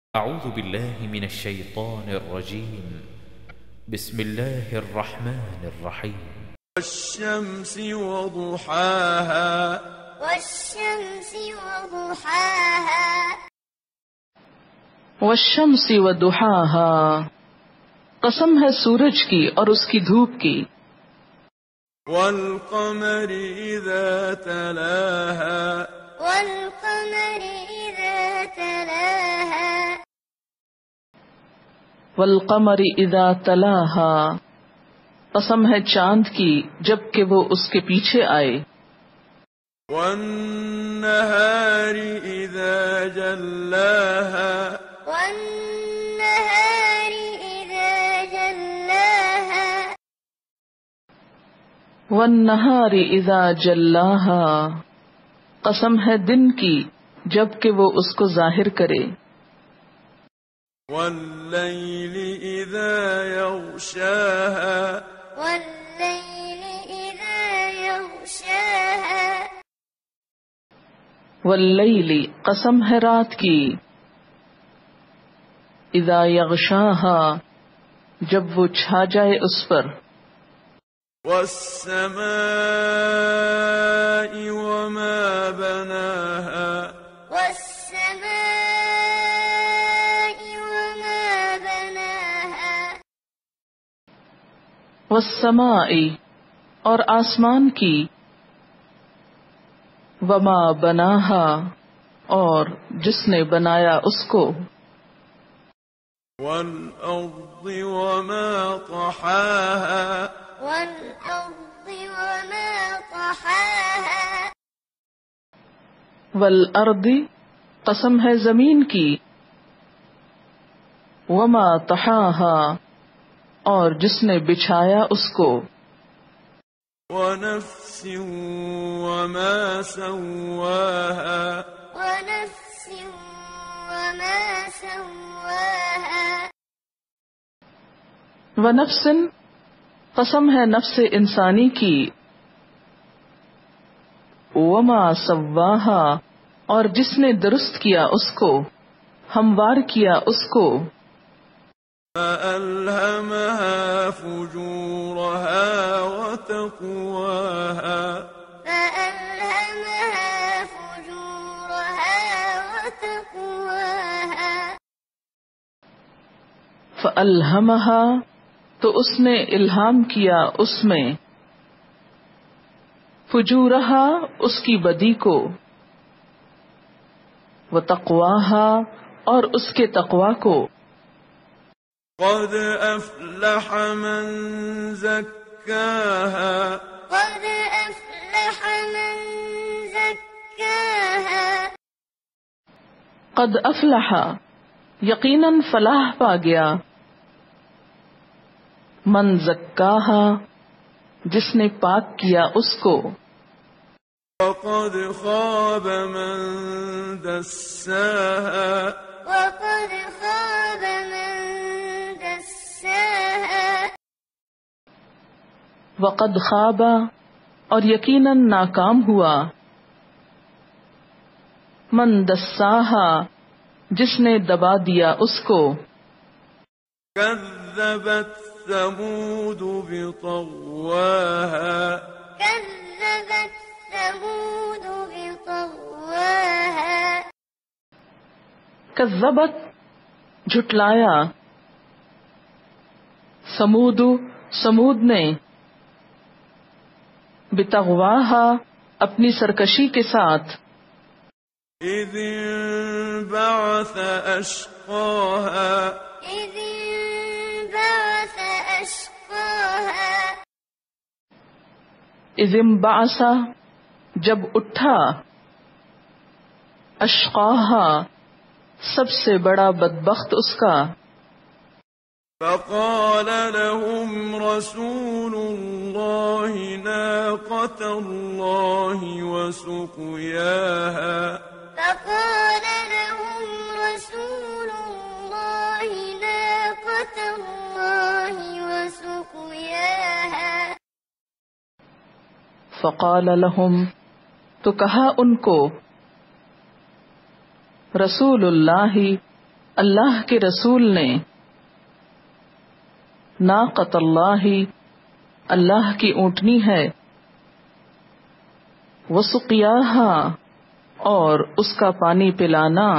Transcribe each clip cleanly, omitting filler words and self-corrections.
أعوذ بالله من الشيطان الرجيم. بسم الله الرحمن الرحيم. والشمس وضحاها والشمس وضحاها والشمس وضحاها قسم ہے سورج کی اور اس کی دھوپ کی. والقمر إذا تلاها والقمر إذا تلاها والقمر اذا تلاها قسم ہے چاند کی جب کہ وہ اس کے پیچھے آئے. والنهار إذا جلاها والنهار إذا جلاها والنہار اذا جلاها قسم ہے دن کی جب کہ وہ اس کو ظاہر کرے. والليل إذا يغشاها والليل إذا يغشاها واللیل قسم ہے رات کی اذا یغشاها جب وہ چھا جائے اس پر. والسماء وما بناها والسماء وما بناها والسماء اور آسمان کی وما بناها اور جس نے بنایا اس کو. والأرض وما طحاها والأرض وما طحاها والارض قسم ہے زمین کی وما طحاها اور جس نے بچھایا اس کو. ونفس وما سواها ونفس وما سواها ونفس قسم ہے نفس انسانی کی وما سواها اور جس نے درست کیا اس کو ہموار کیا اس کو. فألهمها فجورها وتقواها فألهمها فجورها وتقواها فألهمها تو اس نے الہام کیا اس میں فجورها اس کی بدی کو وتقواها اور اس کے تقوی کو. قد أفلح من زكاها قد أفلح من زكاها قد افلح یقیناً فلاح پا گیا من زکاها جس نے پاک کیا اس کو. وقد خاب من دساها وقد خاب من دساها وقد خواب اور یقیناً ناکام ہوا من دساها جس نے دبا دیا اس کو. كذبت ثمود بطغواها كذبت ثمود بطغواها کذبت جھٹلایا سمود نے بتغواها اپنی سرکشی کے ساتھ إذ انبعث أشقاها إذ انبعث أشقاها اذ انبعث جب اٹھا اشقاها سب سے بڑا بدبخت اس کا. فقال لهم رسول الله ناقة الله وسقياها فقال لهم رسول الله ناقة الله وسقياها فقال لهم تو کہا ان کو رسول اللہ اللہ کے رسول نے ناقۃ اللہ اللہ کی اونٹنی ہے، وسقیاہا اور اس کا پانی پلانا،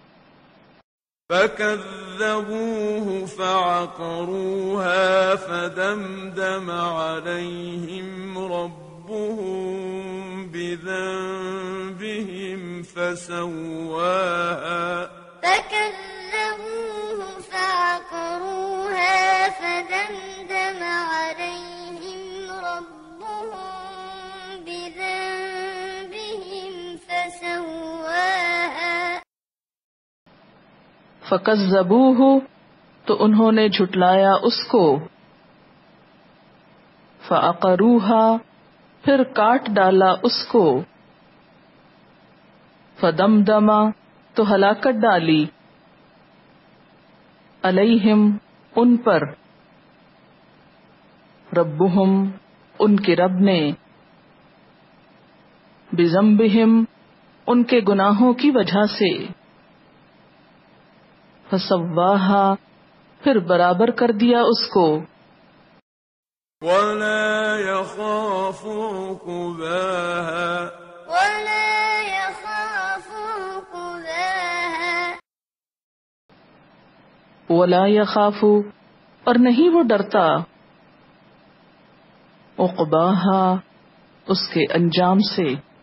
فكذبوه فعقروها فدمدم عليهم ربهم بذنبهم فسواها فكذبوه فعقروها فدمدم عليهم ربهم بذنبهم فسواها فکذبوہ تو انہوں نے جھٹلایا اس کو، فعقروہا پھر کاٹ ڈالا اس کو، فدمدما تو ہلاکت ڈالی، علیہم ان پر، ربہم ان کے رب نے، بذنبہم ان کے گناہوں کی وجہ سے، فسواہا پھر برابر کر دیا اس کو، ولا يخاف عقباها ولا يخاف عقباها ولا یخاف اور نہیں وہ ڈرتا، عقباہا اس کے انجام سے۔